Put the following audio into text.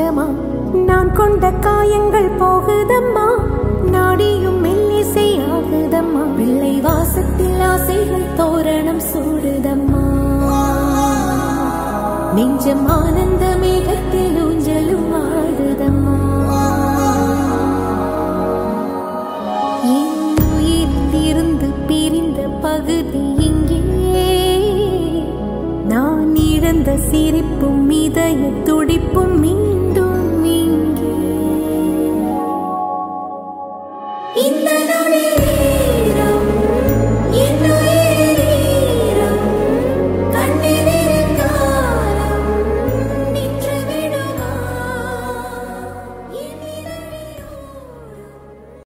கொஞ்சமா நான் கொண்ட காயங்கள் போகுதம்மா நாடியும் மெல்லிசை ஆகுதம்மா பிள்ளை வாசத்தில் ஆசைகள் தோரணம் சூடுதம்மா நெஞ்சம் ஆனந்த மேகத்தில் ஊஞ்சலும் ஆடுதம்மா என் உயிரிலிருந்து பிரிந்த பகுதி இங்கே நான் இழந்த சிரிப்பும் இதய துடிப்பும்